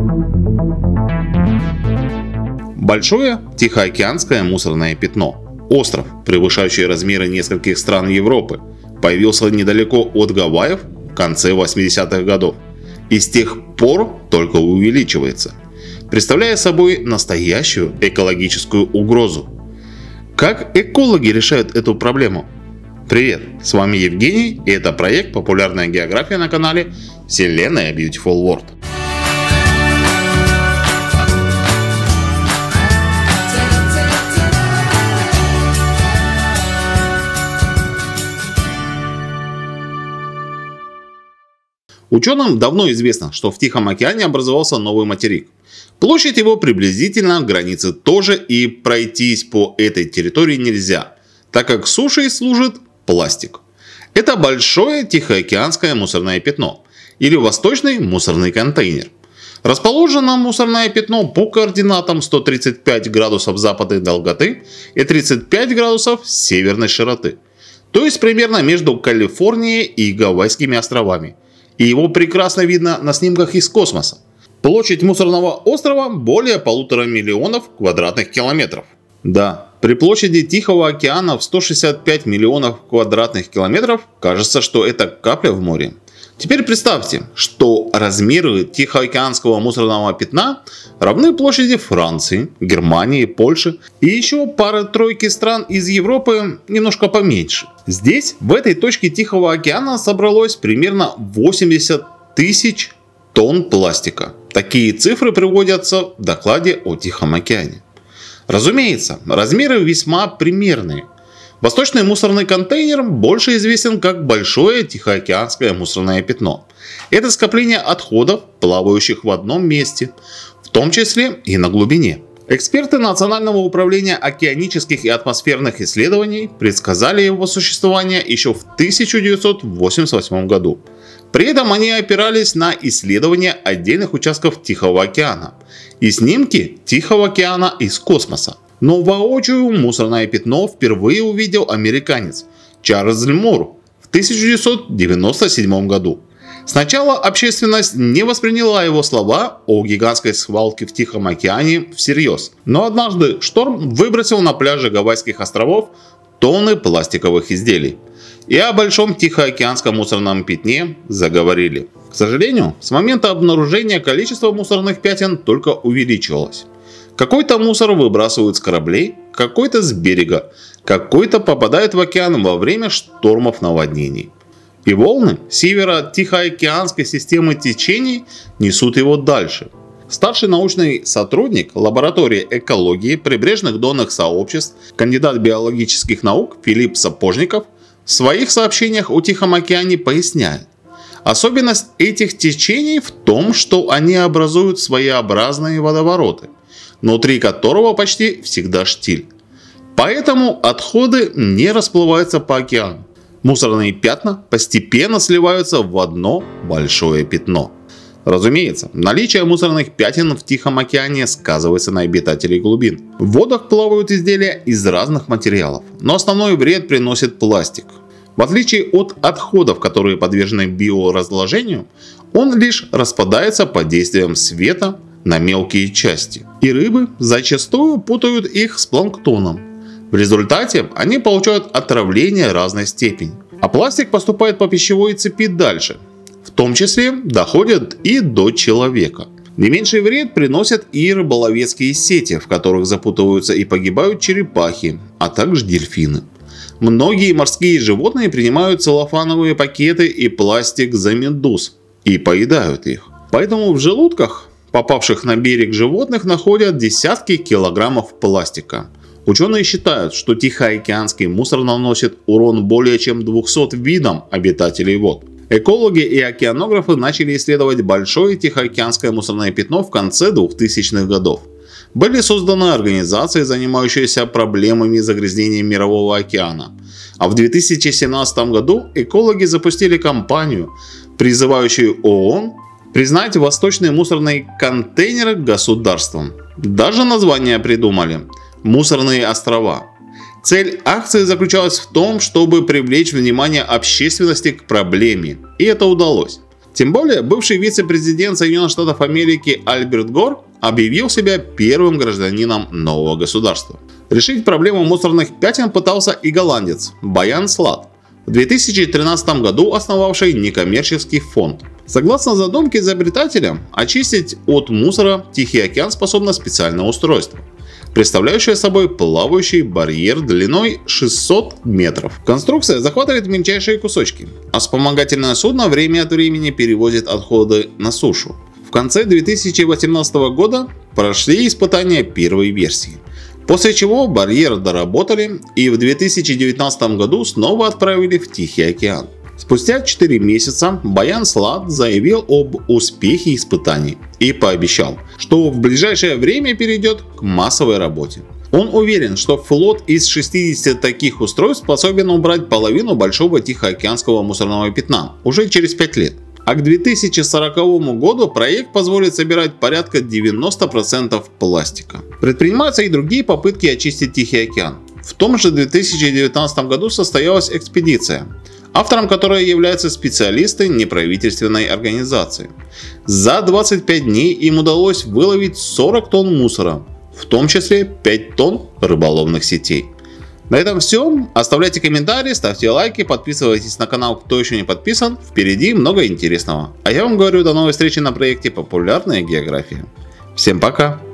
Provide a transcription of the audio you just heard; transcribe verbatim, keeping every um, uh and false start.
Большое Тихоокеанское мусорное пятно. Остров, превышающий размеры нескольких стран Европы, появился недалеко от Гавайев в конце восьмидесятых годов и с тех пор только увеличивается, представляя собой настоящую экологическую угрозу. Как экологи решают эту проблему? Привет, с вами Евгений, и это проект «Популярная география» на канале Вселенная Beautiful World. Ученым давно известно, что в Тихом океане образовался новый материк. Площадь его приблизительно границы тоже, и пройтись по этой территории нельзя, так как сушей служит пластик. Это большое Тихоокеанское мусорное пятно, или восточный мусорный контейнер. Расположено мусорное пятно по координатам сто тридцать пять градусов западной долготы и тридцать пять градусов северной широты, то есть примерно между Калифорнией и Гавайскими островами. И его прекрасно видно на снимках из космоса. Площадь мусорного острова более полутора миллионов квадратных километров. Да, при площади Тихого океана в сто шестьдесят пять миллионов квадратных километров кажется, что это капля в море. Теперь представьте, что размеры Тихоокеанского мусорного пятна равны площади Франции, Германии, Польши и еще пары-тройки стран из Европы немножко поменьше. Здесь, в этой точке Тихого океана, собралось примерно восемьдесят тысяч тонн пластика. Такие цифры приводятся в докладе о Тихом океане. Разумеется, размеры весьма примерные. Восточный мусорный контейнер больше известен как Большое Тихоокеанское мусорное пятно. Это скопление отходов, плавающих в одном месте, в том числе и на глубине. Эксперты Национального управления океанических и атмосферных исследований предсказали его существование еще в тысяча девятьсот восемьдесят восьмом году. При этом они опирались на исследования отдельных участков Тихого океана и снимки Тихого океана из космоса. Но воочию мусорное пятно впервые увидел американец Чарльз Мур в тысяча девятьсот девяносто седьмом году. Сначала общественность не восприняла его слова о гигантской свалке в Тихом океане всерьез. Но однажды шторм выбросил на пляже Гавайских островов тонны пластиковых изделий. И о Большом Тихоокеанском мусорном пятне заговорили. К сожалению, с момента обнаружения количество мусорных пятен только увеличивалось. Какой-то мусор выбрасывают с кораблей, какой-то с берега, какой-то попадает в океан во время штормов наводнений. И волны северо-тихоокеанской системы течений несут его дальше. Старший научный сотрудник лаборатории экологии прибрежных донных сообществ, кандидат биологических наук Филипп Сапожников в своих сообщениях о Тихом океане поясняет. Особенность этих течений в том, что они образуют своеобразные водовороты, внутри которого почти всегда штиль. Поэтому отходы не расплываются по океану. Мусорные пятна постепенно сливаются в одно большое пятно. Разумеется, наличие мусорных пятен в Тихом океане сказывается на обитателей глубин. В водах плавают изделия из разных материалов, но основной вред приносит пластик. В отличие от отходов, которые подвержены биоразложению, он лишь распадается под действием света на мелкие части. И рыбы зачастую путают их с планктоном. В результате они получают отравление разной степени. А пластик поступает по пищевой цепи дальше. В том числе доходит и до человека. Не меньший вред приносят и рыболовецкие сети, в которых запутываются и погибают черепахи, а также дельфины. Многие морские животные принимают целлофановые пакеты и пластик за медуз и поедают их. Поэтому в желудках попавших на берег животных находят десятки килограммов пластика. Ученые считают, что Тихоокеанский мусор наносит урон более чем двухсотым видам обитателей вод. Экологи и океанографы начали исследовать Большое Тихоокеанское мусорное пятно в конце двухтысячных годов. Были созданы организации, занимающиеся проблемами загрязнения Мирового океана. А в две тысячи семнадцатом году экологи запустили кампанию, призывающую ООН признать восточные мусорные контейнеры государством. Даже название придумали – «Мусорные острова». Цель акции заключалась в том, чтобы привлечь внимание общественности к проблеме, и это удалось. Тем более, бывший вице-президент Соединенных Штатов Америки Альберт Гор объявил себя первым гражданином нового государства. Решить проблему мусорных пятен пытался и голландец Баян Слат, в две тысячи тринадцатом году основавший некоммерческий фонд. Согласно задумке изобретателя, очистить от мусора Тихий океан способно специальное устройство, представляющее собой плавающий барьер длиной шестьсот метров. Конструкция захватывает мельчайшие кусочки, а вспомогательное судно время от времени перевозит отходы на сушу. В конце две тысячи восемнадцатого года прошли испытания первой версии, после чего барьер доработали и в две тысячи девятнадцатом году снова отправили в Тихий океан. Спустя четыре месяца Баян Слат заявил об успехе испытаний и пообещал, что в ближайшее время перейдет к массовой работе. Он уверен, что флот из шестидесяти таких устройств способен убрать половину большого тихоокеанского мусорного пятна уже через пять лет. А к две тысячи сороковому году проект позволит собирать порядка девяноста процентов пластика. Предпринимаются и другие попытки очистить Тихий океан. В том же две тысячи девятнадцатом году состоялась экспедиция, автором которой являются специалисты неправительственной организации. За двадцать пять дней им удалось выловить сорок тонн мусора, в том числе пять тонн рыболовных сетей. На этом все. Оставляйте комментарии, ставьте лайки, подписывайтесь на канал, кто еще не подписан. Впереди много интересного. А я вам говорю, до новой встречи на проекте «Популярная география». Всем пока!